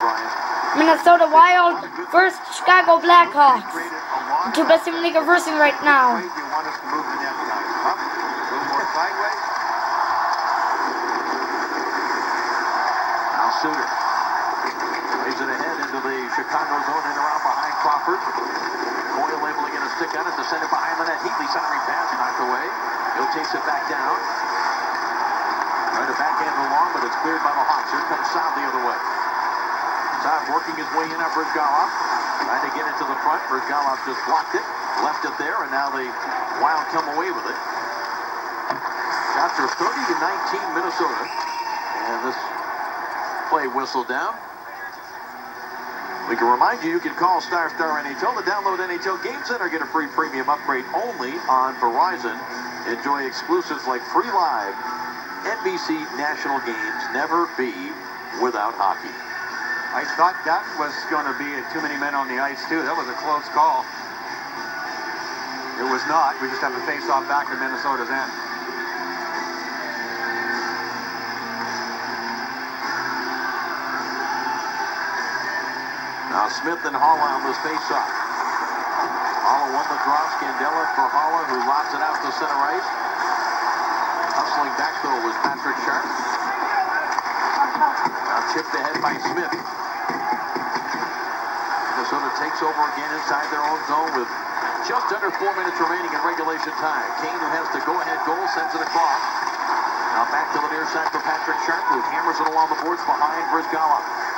Minnesota Wild versus Chicago Blackhawks. The two best teams in the league are versing right now. Suter lays it ahead into the Chicago zone and around behind Crawford. Coyle able to get a stick on it to send it behind the net. Heatley centering pass knocked away. He'll chase it back down. Trying to backhand along, but it's cleared by the Hawks. Here comes Saad the other way. Saad working his way in on Brizgalov. Trying to get it to the front. Brizgalov just blocked it. Left it there, and now the Wild come away with it. Shots are 30-19 Minnesota. And this play whistle down. We can remind you, you can call Star NHL to download NHL Game Center. Get a free premium upgrade only on Verizon. Enjoy exclusives like free live NBC national games. Never be without hockey. I thought that was going to be too many men on the ice, too. That was a close call. It was not. We just have a face-off back at Minnesota's end. Now Smith and Haula on this face-off. Haula won the draw. Scandella for Haula, who lobs it out to center ice. Hustling back, though, was Patrick Sharp. Now chipped ahead by Smith. Minnesota takes over again inside their own zone with just under 4 minutes remaining in regulation time. Kane, who has the go-ahead goal, sends it across. Now back to the near side for Patrick Sharp, who hammers it along the boards behind Brizgalov.